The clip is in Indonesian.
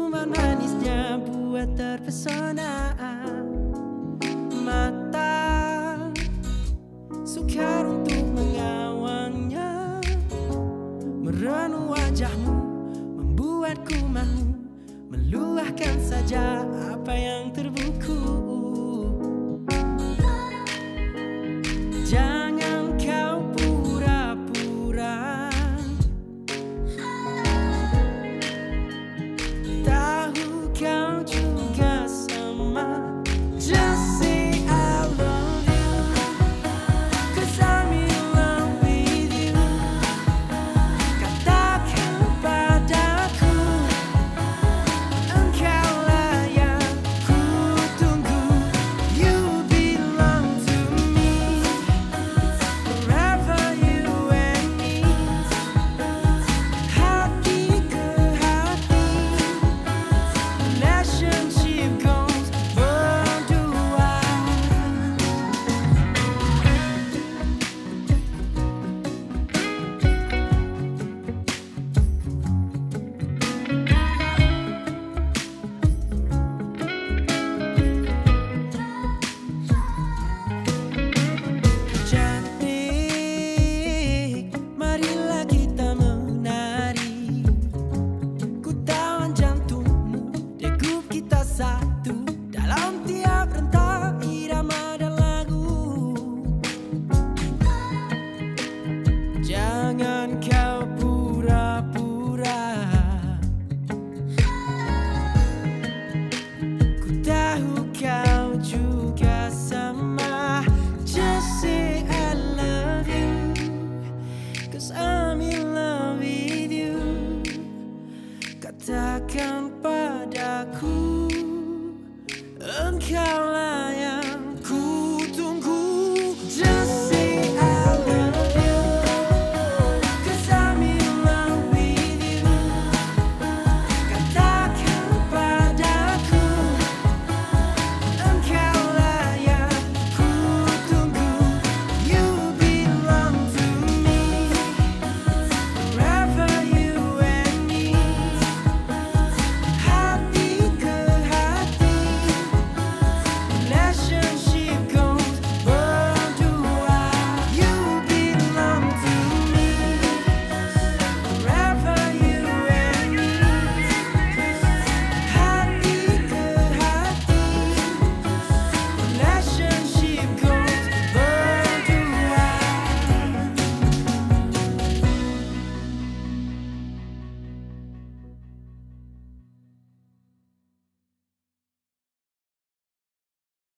Senyuman manisnya buat terpesona. Mata sukar untuk mengawangnya. Merenung wajahmu membuatku malu meluahkan saja apa yang terbuku. Jangan kau pura-pura tahu kau juga sama. Just say I love you, 'cause I'm in love with you. Katakan padaku, engkaulah yang ku tunggu. You belong to me, forever you and me. Hati ke hati, relationship goes berdua. Cantik, marilah kita menari. Ku tawan jantungmu, degup kita satu dalam tiap rentak irama dan lagu. Jangan kau pura-pura, ku tahu kau juga sama. Just say I love you, 'cause I'm in love with you. Katakan padaku, engkaulah